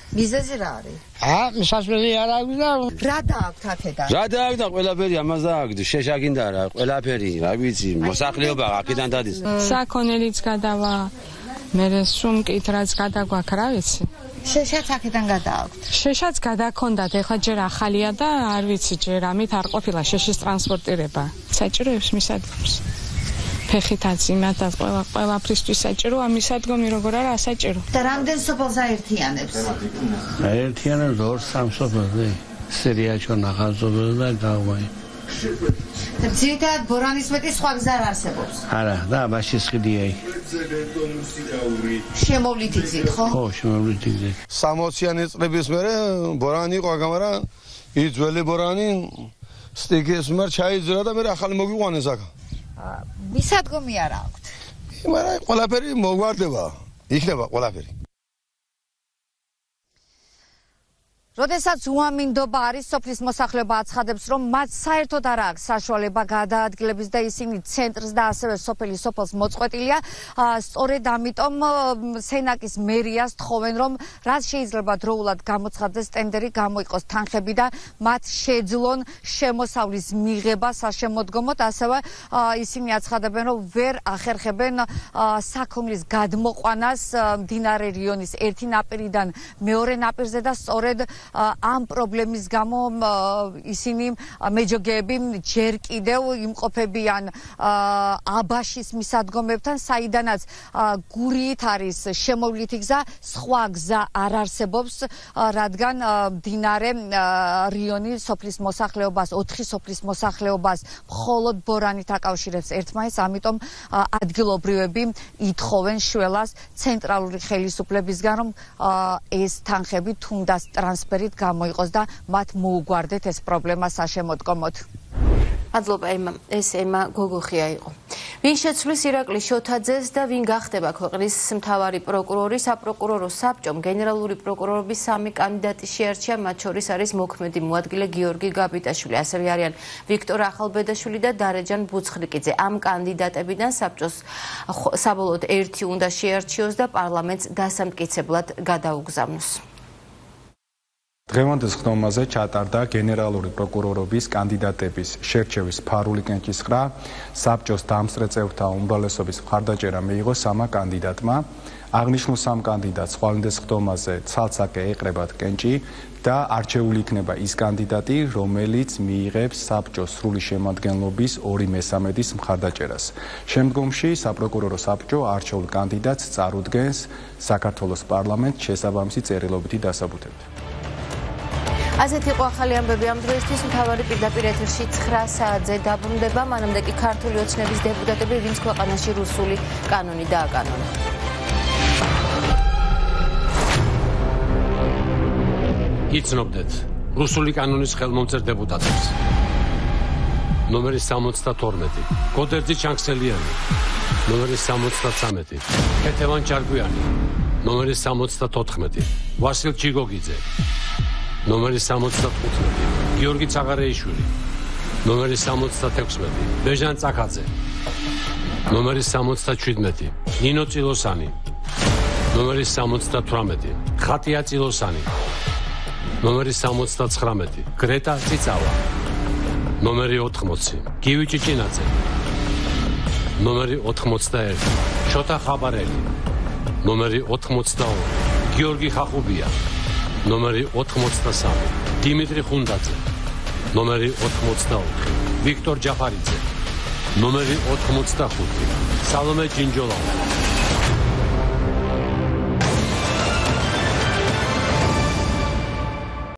[SPEAKER 19] მიზეზი რა არის?
[SPEAKER 20] აა, შესაძლებელი არ აქვს და
[SPEAKER 19] რა დააქვთ აქედან?
[SPEAKER 21] რა დააქვთ და ყველაფერი ამას დააქვთ, შეშა გინდა რა, ყველაფერი, რა ვიცი, მოსახლეობა აქედან დადის.
[SPEAKER 22] საქონელიც გადავა, მე სულ მკითრაც გადაგვაქვს, რა ვიცი.
[SPEAKER 19] შეშაც აქედან გადააქვთ.
[SPEAKER 22] შეშაც გადაქონდათ, ეხლა ჯერ ახალია და არ ვიცი, ჯერ ამით არ ყოფილა შეშის ტრანსპორტირება. საჭიროებს მისადგომს. ფეხითაც იმათაც ყველა ყველაფრისთვის საჭიროა, მისადგომი როგორ არა ასაჭირო.
[SPEAKER 19] და რამდენ სოფელს აერთიანებს?
[SPEAKER 20] აერთიანებს ორ-სამ სოფელს, სერიაჩო ნახაზობელს და გავაი.
[SPEAKER 19] ძირითადად ბორანის მეტი სხვა გზა არ არსებობს.
[SPEAKER 20] არა, და ბაშის ხიდია იქ.
[SPEAKER 19] შემოვლითი გზით, ხო?
[SPEAKER 20] ხო, შემოვლითი გზით.
[SPEAKER 23] სამოციანი წლების მერე ბორანი იყო, მაგრამ იძველი ბორანი სტიქის მერ ჩაიძრა და მე ახალი მოგვიყვანეს აქ.
[SPEAKER 19] მისადგომი არ აქვთ.
[SPEAKER 23] მაგრამ ყველაფერი მოგვარდება. იქნება ყველაფერი.
[SPEAKER 19] როდესაც უამინდობა არის, სოფლის მოსახლეობა აცხადებს, რომ მათ საერთოდ არ აქვს საშუალება გადაადგილების და ისინი ცენტრს და ასევე სოფელი სოფელს მოწყვეტილია. სწორედ ამიტომ სენაკის მერიას თხოვენ, რომ რაც შეიძლება დროულად გამოცხადდეს ტენდერი, გამოიყოს თანხები და მათ შეძლონ შემოსავლის მიღება საშემოდგომოდ. ასევე ისინი აცხადებენ, რომ ვერ ახერხებენ საქონლის გადმოყვანას მდინარე რიონის ერთი ნაპირიდან მეორე ნაპირზე და სწორედ ამ პრობლემის გამო ისინი მეჯოგეები ჯერ კიდევ იმყოფებიან აბაშის მისადგომებთან, საიდანაც გურიით არის შემოვლითი გზა, სხვა გზა არ არსებობს, რადგან მდინარე რიონი სოფლის მოსახლეობას, ოთხი სოფლის მოსახლეობას მხოლოდ ბორანით აკავშირებს ერთმანეთს, ამიტომ ადგილობრივები ითხოვენ შველას ცენტრალური ხელისუფლებისგან, რომ ეს თანხები თუნდაც ტრანსფერი გამოიყოს და მათ მოუგვარდეთ ეს პრობლემა საშემოდგომოდ.
[SPEAKER 1] მადლობა ემა, ეს ემა გოგოხია იყო. ვინ შეცვლის ირაკლი შოთაძეს და ვინ გახდება ქვეყნის მთავარი პროკურორი? საპროკურორო საბჭომ გენერალური პროკურორობის სამი კანდიდატი შეარჩია, მათ შორის არის მოქმედი მოადგილე გიორგი გაბიტაშვილი, ასევე არიან ვიქტორ ახალბედაშვილი და დარეჯან ბუცხრიკიძე. ამ კანდიდატებიდან საბჭოს საბოლოოდ ერთი უნდა შეარჩიოს და პარლამენტს დასამტკიცებლად გადაუგზავნოს.
[SPEAKER 24] დღევანდელ ხდომაზე ჩატარდა გენერალური პროკურორობის კანდიდატების შერჩევის ფარული კენჭისყრა. საბჭოს დამსწრე წევრთა უმრავლესობის მხარდაჭერა მიიღო სამა კანდიდატმა. აღნიშნულ სამ კანდიდატს ხვალინდეს ხდომაზე ცალ-ცალკე ეყრებათ კენჭი და არჩეული იქნება ის კანდიდატი, რომელიც მიიღებს საბჭოს სრული შემადგენლობის ორი მესამედის მხარდაჭერას. შემდგომში საპროკურორო საბჭო არჩეულ კანდიდატს წარუდგენს საქართველოს პარლამენტს შესაბამისი წერილობითი დასაბუთებით.
[SPEAKER 1] ასეთ იყო ახალი ამბები ამ დროისთვის. მთავარი პირდაპირ ეთერში ცხრა საათზე დაბრუნდება, მანამდე კი ქართული ოცნების დეპუტატები, ვინც ქვეყანაში რუსული კანონი დააკანონა.
[SPEAKER 25] იცნობდეთ რუსული კანონის ხელმომწერ დეპუტატებს. ნომერი სამოცდათორმეტი, გოდერძი ჩანქსელიანი, ნომერი სამოცდათვრამეტი, ქეთევან ჯარგვიანი, ნომერი სამოცდათოთხმეტი, ვასილ ჩიგოგიძე, ნომერი სამოცდათხუთმეტი, გიორგი ცაღარეიშვილი, ნომერი სამოცდათექვსმეტი, ბეჟან წაკაძე, ნომერი სამოცდაშვიდმეტი, ნინო წილოსანი, ნომერი სამოცდათვრამეტი, ხატია წილოსანი, ნომერი სამოცდაცხრამეტი, გრეტა წიწავა, ნომერი ოთხმოცი, გივი ჭიჭინაძე, ნომერი ოთხმოცდაერთი, შოთა ხაბარელი, ნომერი ოთხმოცდაორი, გიორგი ხახუბია, ნომერი ოთხმოცდასამი, დიმიტრი ხუნდაძე, ნომერი ოთხმოცდაოთხი, ვიქტორ ჯაფარიძე, ნომერი ოთხმოცდახუთი, სალომე ჯინჯოლავა.